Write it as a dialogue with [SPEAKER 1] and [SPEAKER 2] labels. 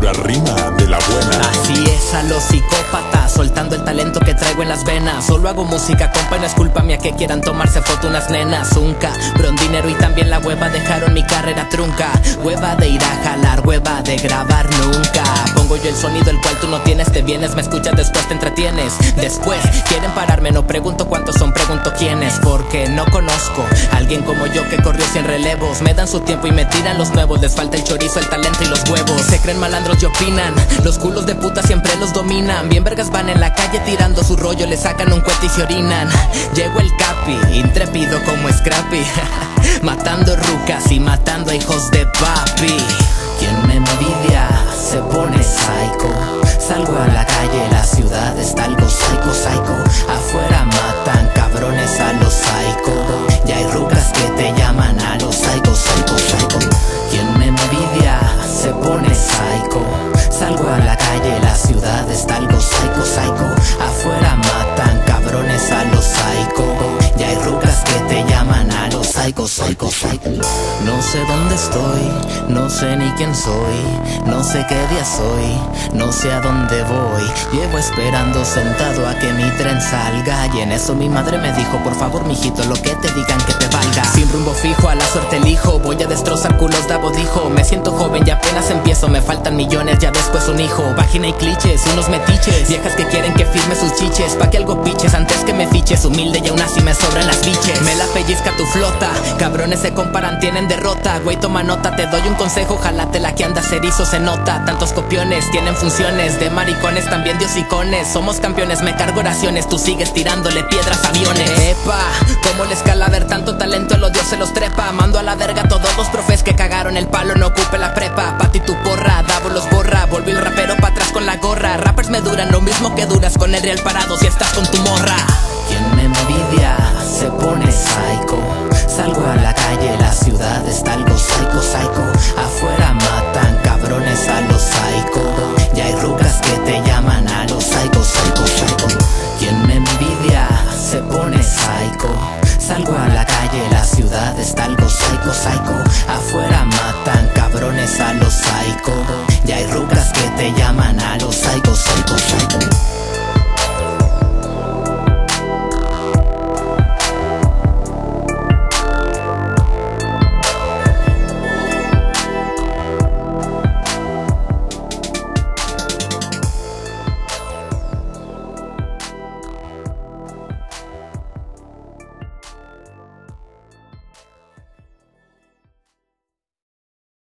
[SPEAKER 1] pura rima de la buena.
[SPEAKER 2] Así es, a los psicópatas, soltando el talento que traigo en las venas. Solo hago música, compa, y no es culpa mía que quieran tomarse foto unas nenas. Un cabrón dinero y también la hueva dejaron mi carrera trunca. Hueva de ir a jalar, hueva de grabar nunca. Pongo yo el sonido el cual tú no tienes, te vienes, me escuchas, después te entretienes. Después quieren pararme, no pregunto cuántos son, pregunto quiénes. Porque no conozco a alguien como yo que corrió sin relevos. Me dan su tiempo y me tiran los nuevos. Les falta el chorizo, el talento y los huevos. Se creen malandros y opinan, los culos de puta siempre los dominan. Bien vergas van en la calle tirando su rollo, le sacan un cohete y se orinan. Llegó el capi, intrépido como Scrappy matando rucas y matando a hijos de papi. Quien me envidia se pone psycho. Salgo a la calle, la ciudad está algo psycho, psycho. Afuera matan cabrones a los psycho. Ya hay rucas que te llaman a los psycho, psycho, psycho. Quien me envidia se pone psycho. Salgo a la calle, la ciudad está algo psycho, psycho. Afuera matan cabrones a los psycho. Ya hay rucas que te llaman a los psycho, psycho, psycho. No sé dónde estoy, no sé ni quién soy, no sé qué día soy, no sé a dónde voy. Llevo esperando sentado a que mi tren salga, y en eso mi madre me dijo: por favor mijito, lo que te digan que te valga. Sin rumbo fijo, a la suerte elijo, voy a destrozar culos, Davo dijo. Me siento joven y apenas empiezo, me faltan millones, ya después un hijo. Vagina y cliches, unos metiches, viejas que quieren que firme sus chiches, pa' que algo piches antes que me fiches. Humilde y aún así me sobran las biches. Me la pellizca tu flota, cabrones se comparan, tienen derrota. Güey, toma nota, te doy un consejo, jalate la que andas erizo, se nota. Tantos copiones tienen funciones de maricones, también de hocicones. Somos campeones, me cargo oraciones, tú sigues tirándole piedras a aviones. Epa, como la escala ver tanto talento, el odio se los trepa. Mando a la verga a todos los profes que cagaron el palo, no ocupe la prepa. Pati tu porra, Davo los borra, volví el rapero pa' atrás con la gorra. Rappers me duran lo mismo que duras con el real parado si estás con tu morra. Quien me envidia se pone psycho. Salgo a la calle, la ciudad está algo psycho, psycho. Afuera matan cabrones a los psycho. Ya hay rucas que te llaman a los psycho, psycho, psycho. Quien me envidia se pone psycho. Salgo a la calle, la ciudad está algo psycho, psycho. Afuera matan cabrones a los psycho. Ya hay rucas